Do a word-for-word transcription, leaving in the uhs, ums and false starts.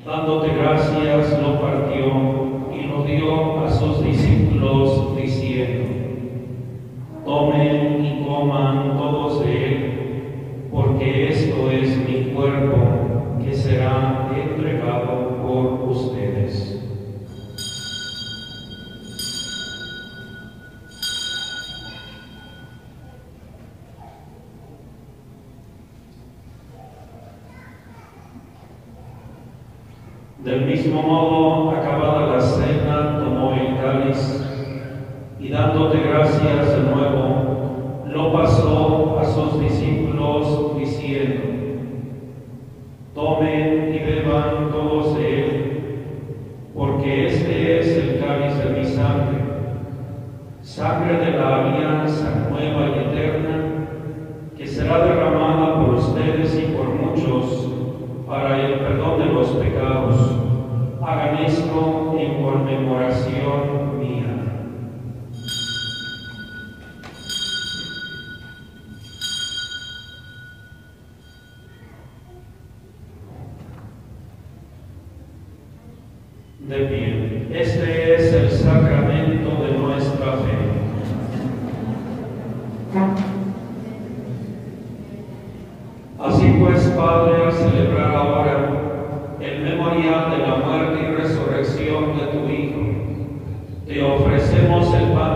Dándote gracias, lo partió y lo dio a sus discípulos, diciendo: Tomen y coman todos de él, porque esto es mi cuerpo, que será entregado por ustedes. Del mismo modo, acabada la cena, tomó el cáliz y dándote gracias de nuevo, lo pasó a sus discípulos, diciendo: Tomen y beban todos de él, porque este es el cáliz de mi sangre, sangre de la alianza nueva y eterna, que será derramada por ustedes y por muchos para el perdón de los pecados. Hagan esto en conmemoración mía. De pie. Este es el sacramento de nuestra fe. Así pues, Padre, al celebrar ahora el memorial de la muerte y resurrección de tu Hijo, te ofrecemos el pan